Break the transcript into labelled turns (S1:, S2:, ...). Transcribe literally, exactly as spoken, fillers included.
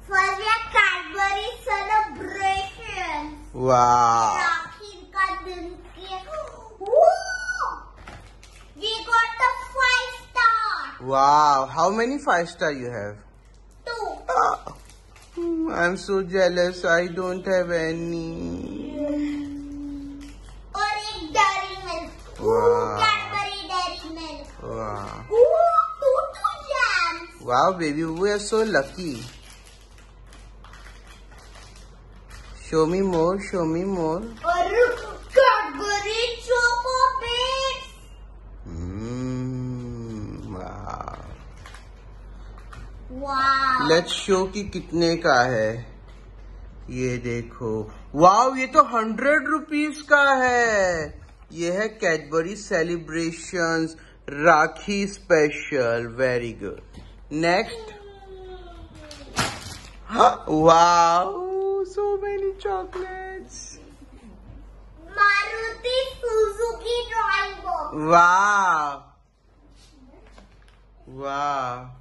S1: For the Cadbury celebration.
S2: Wow.
S1: Rakhi ka din ke. Woo! We got the five star.
S2: Wow. How many five star you have?
S1: Two.
S2: Ah, I'm so jealous. I don't have any.
S1: Or एक dairy milk.
S2: Wow.
S1: Ooh, Cadbury dairy milk.
S2: Wow.
S1: Ooh, two two jams.
S2: Wow, baby, we are so lucky. Show me more. Show me more.
S1: और Cadbury choco bits.
S2: Hmm. Wow.
S1: Wow.
S2: Let's show कि कितने का है. ये देखो. वाव, ये तो hundred rupees का है. ये है Cadbury Celebrations rakhi special. Very good. Next. Wow, so many chocolates.
S1: Maruti Suzuki drawing book.
S2: Wow. Wow.